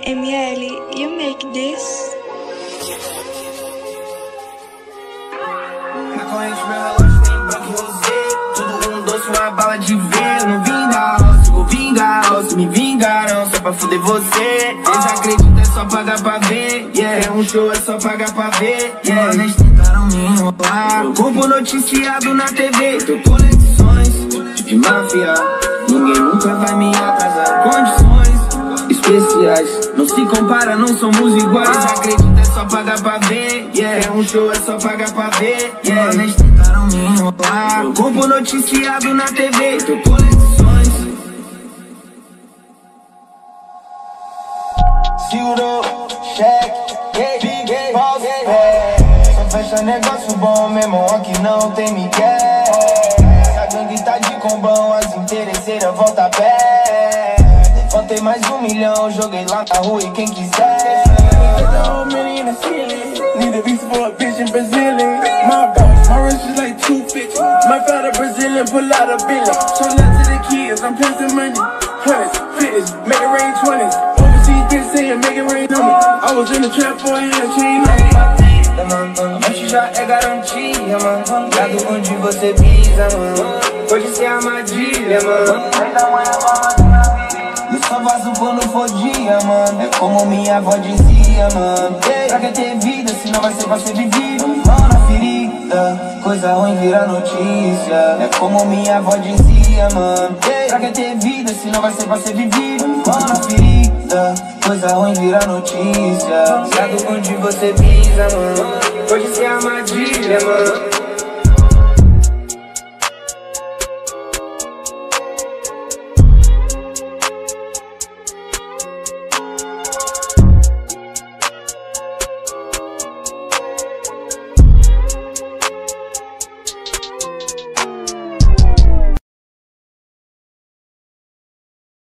ML, you make this? Maconha de meu relógio tem branco e rosé, tudo doce, uma bala de ver. Não vinga, se vou vingar, se me vingaram só pra fuder você. Desacredita, é só pagar pra ver, yeah. É um show, é só pagar pra ver, yeah. Eles tentaram me enrolar, meu corpo noticiado na TV. Tô conexões de máfia, ninguém nunca vai me atrasar. Condições especiais, não se compara, não somos iguais. Desacredita, é só pagar pra ver, yeah. É um show, é só pagar pra ver, yeah. Eles tentaram me enrolar, meu corpo noticiado na TV. Tô conexões. Segurou, cheque, big boss, só fecha negócio bom, meu irmão, aqui não tem Miguel. A gangue tá de combão, as interesseiras volta a pé. Levantei mais 1 milhão, joguei lá na rua e quem quiser. Need a visa for a bitch in Brazilian. My boss, my wrist is like 250. My father Brazilian, pull out a billion. Show love to the kids, I'm passing money. Hundreds, fitness, make it rain 20s. Overseas bitch saying make it rain on me. I was in the trap for a year, chain on me. Antes já é garantia, mano. Gado onde você pisa, mano. Pode ser armadilha, mano. Eu só vazo quando for dia, mano. É como minha avó dizia, mano. Pra que ter vida, se não vai ser pra ser vivido? Mão na ferida, coisa ruim vira notícia. É como minha avó dizia, mano. Pra que ter vida, se não vai ser pra ser vivido? Mão na ferida, coisa ruim vira notícia. Gado onde você pisa, mano. Pode ser armadilha, mano.